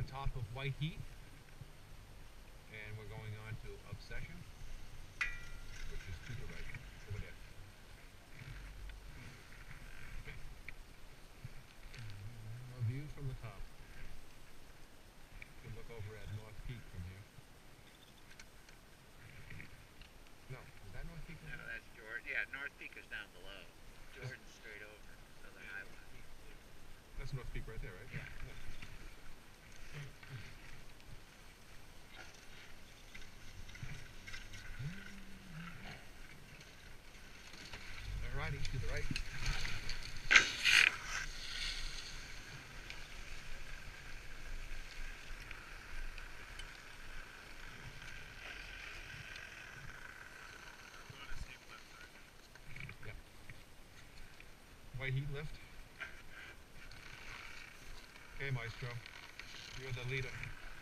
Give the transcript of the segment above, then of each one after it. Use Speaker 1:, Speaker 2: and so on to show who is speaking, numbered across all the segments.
Speaker 1: top of White Heat, and we're going on to Obsession, which is to the right, over there. A view from the top. You can look over at North Peak from here. No, is that North Peak?
Speaker 2: No, that's Jordan. Yeah, North Peak is down below. Jordan's straight over, Southern Highway.
Speaker 1: That's North Peak right there, right?
Speaker 2: Yeah.
Speaker 1: Alrighty, to the right. Yeah. White Heat lift. Okay, Maestro. You're the leader.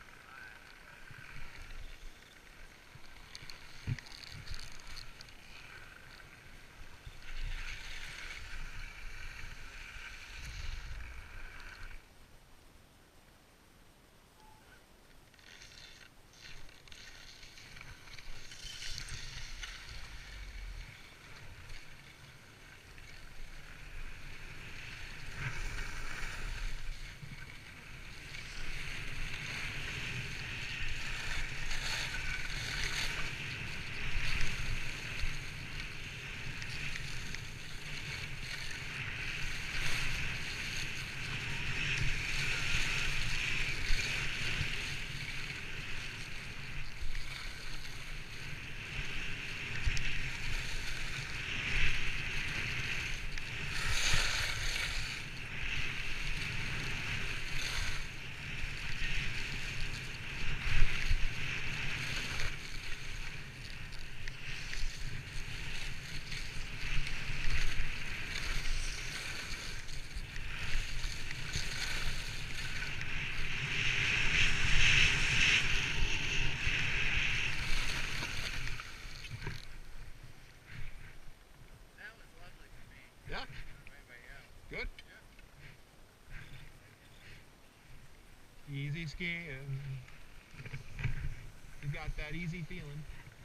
Speaker 2: That was lovely for me.
Speaker 1: Yeah?
Speaker 2: Way, way out.
Speaker 1: Good?
Speaker 2: Yeah.
Speaker 1: Easy skiing. You got that easy feeling.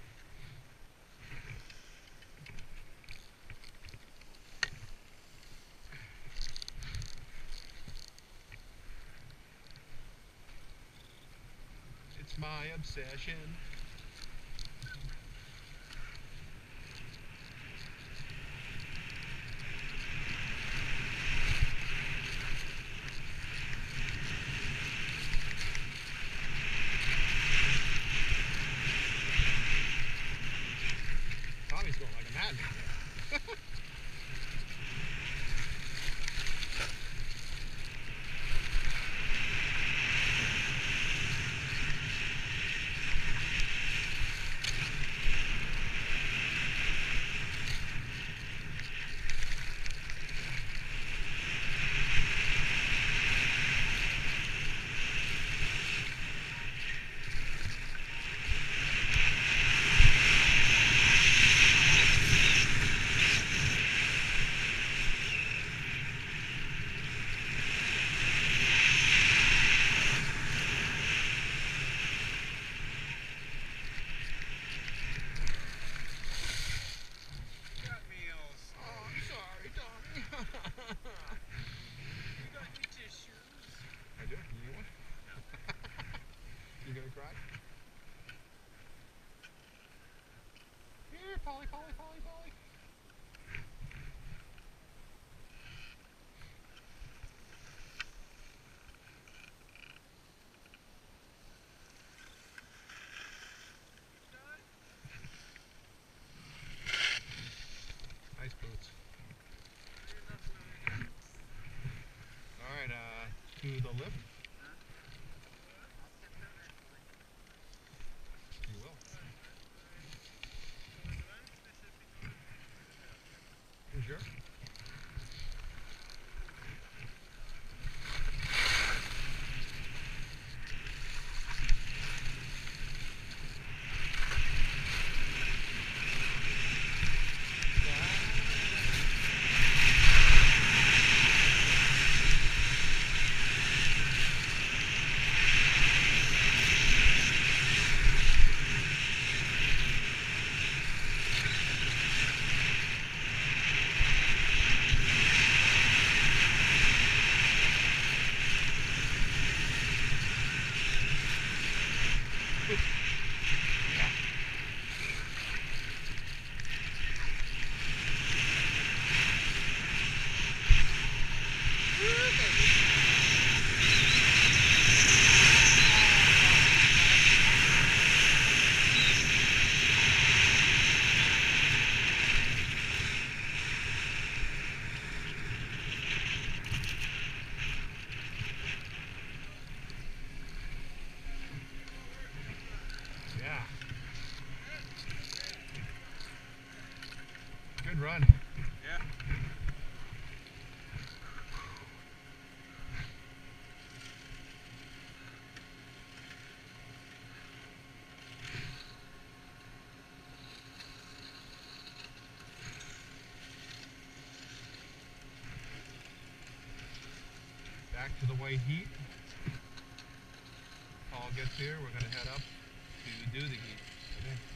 Speaker 1: It's my obsession. Tommy's going like a madman.
Speaker 2: Got meals.
Speaker 1: Oh, I'm sorry, Tommy.
Speaker 2: You got any tissues?
Speaker 1: I do. You need one?
Speaker 2: No.
Speaker 1: You gonna cry? Here, Polly, Polly, Polly, Polly. Nice boots. Alright, to the lift. You will. You sure? back to the white heat. Paul gets here, we're gonna head up to do the heat. Okay.